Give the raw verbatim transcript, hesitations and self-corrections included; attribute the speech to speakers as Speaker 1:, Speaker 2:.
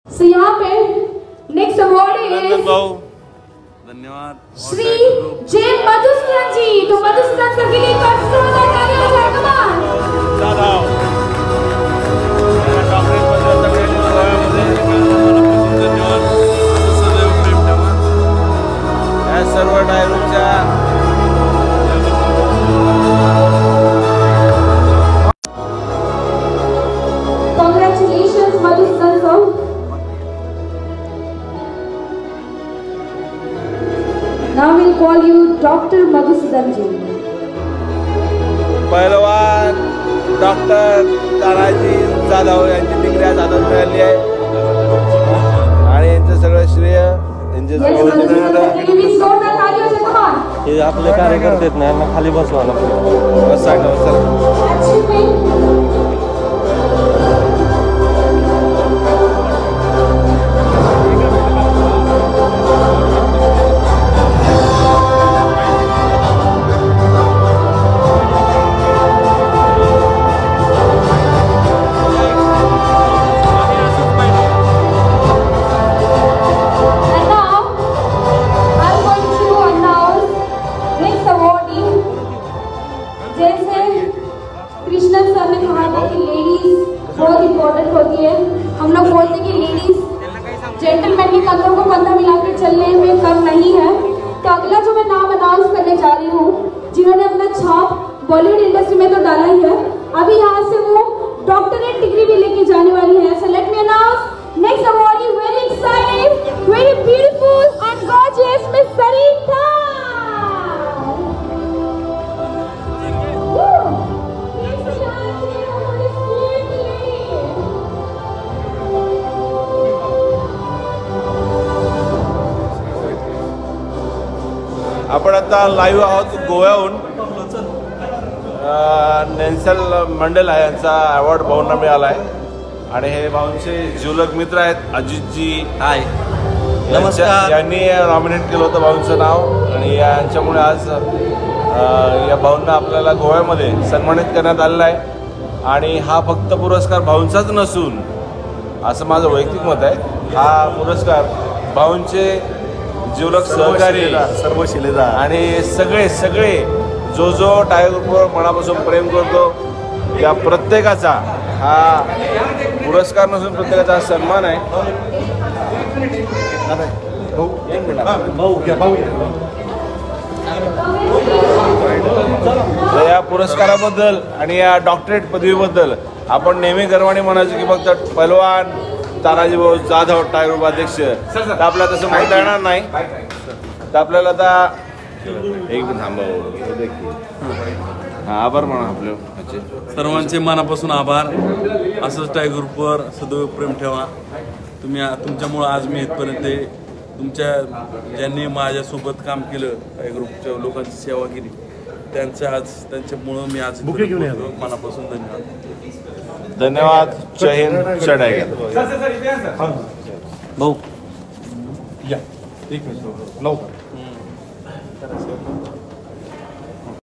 Speaker 1: So यहाँ पे next award is
Speaker 2: धन्यवाद
Speaker 1: श्री जे मधुसूदन जी। तो मधुसूदन सर के लिए एक बार जोरदार तालियां बजाएं। कमान
Speaker 2: जाधव मेरा डॉक्टरेट पदवी तक मिळाली गोव्यामध्ये धन्यवाद सदैव प्रेम ठेवा या सर्व डायव्हरच्या
Speaker 1: Congratulations Madhusudan sir. Now we'll call you Doctor Madhusudan ji.
Speaker 2: पहिलवान डॉक्टर तानाजी जाधव यांची डिग्री आज हातात मिळाली आहे आणि यांचं सगळं श्रेय यांचे
Speaker 1: Yes, Madhusudan sir के लिए भी जोरदार तालियों से कमान।
Speaker 3: हे आपले कार्यकर्ते आहेत ना, यांना खाली बसवा ना.
Speaker 2: बस सांगा सर
Speaker 1: Achievement. जैसे कृष्णन सर ने कहा था कि लेडीज बहुत इम्पोर्टेंट होती है, हम लोग बोलते हैं कि लेडीज जेंटलमैन के कंधों को कंधा मिलाकर चलने में कम नहीं है। तो अगला जो मैं नाम अनाउंस करने जा रही हूँ, जिन्होंने अपना छाप बॉलीवुड इंडस्ट्री में तो डाला ही है, अभी यहाँ से वो डॉक्टरेट डिग्री भी लेके जाने वाली है। So let me announce next awardee, very excited, very beautiful and gorgeous miss Sarita.
Speaker 2: आपण आता लाईव्ह आहोत गोव्याहून. नेल्सन मंडेला यांचा अवॉर्ड भाऊंना मिळाला आहे आणि हे भाऊंचे जीवलग मित्र आहेत अजितजी.
Speaker 3: हाय,
Speaker 2: नमस्कार. यांनी नॉमिनेट केलं होतं भाऊंचं नाव आणि यांच्यामुळे आज या भाऊंना आपल्याला गोव्यामध्ये सन्मानित करण्यात आलेला आहे. आणि हा फक्त पुरस्कार भाऊंचाच नसून, असं माझं वैयक्तिक मत आहे, हा पुरस्कार भाऊंचे जीवलग सहकारी
Speaker 4: सर्व शिलेदार
Speaker 2: आणि सगळे सगळे जो जो टायगर ग्रुपवर मनापासून प्रेम करतो त्या प्रत्येकाचा हा पुरस्कार नसून प्रत्येकाचा हा सन्मान आहे. तर या पुरस्काराबद्दल आणि या डॉक्टरेट पदवीबद्दल आपण नेहमी गर्वाने म्हणायचो की फक्त पहिलवान तानाजी भाऊ जाधव टायगर ग्रुप अध्यक्ष, तर आपल्याला तसं म्हणता येणार नाही. तर आपल्याला आता एक मिनिट थांबव. हां, आभार म्हणा आपले
Speaker 5: सर्वांचे मनापासून आभार. असंच टायगर ग्रुपवर सदैव प्रेम ठेवा. तुम्ही तुमच्यामुळं आज मी इथपर्यंत आहे. तुमच्या ज्यांनी माझ्यासोबत काम केलं, टायगर ग्रुपच्या लोकांची सेवा केली, त्यांचं आज त्यांच्यामुळं मी आज मनापासून धन्यवाद.
Speaker 2: धन्यवाद. जय हिंद, जय टायगर.
Speaker 3: भाऊ
Speaker 4: या एक मिनिट लवकर